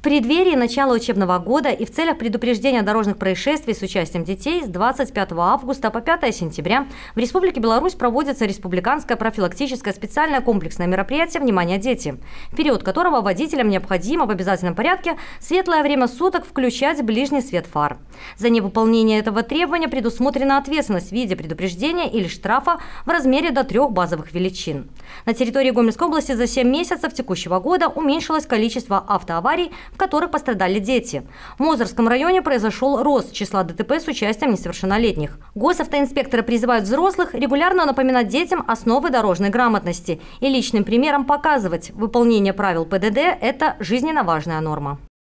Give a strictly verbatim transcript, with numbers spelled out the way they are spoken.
преддверии начала учебного года и в целях предупреждения дорожных происшествий с участием детей с двадцать пятого августа по пятое сентября в Республике Беларусь проводится республиканское профилактическое специальное комплексное мероприятие «Внимание, дети», в период которого водителям необходимо в обязательном порядке в светлое время суток включать ближний свет фар. За невыполнение этого требования предусмотрена ответственность в виде предупреждения или штрафа в размере до трех базовых величин. На территории Гомельской области за семь месяцев текущего года уменьшилось количество автоаварий, в которых пострадали дети. В Мозырском районе произошел рост числа ДТП с участием несовершеннолетних. Госавтоинспекторы призывают взрослых регулярно напоминать детям основы дорожной грамотности и личным примером показывать, выполнение правил ПДД – это жизненно важная норма.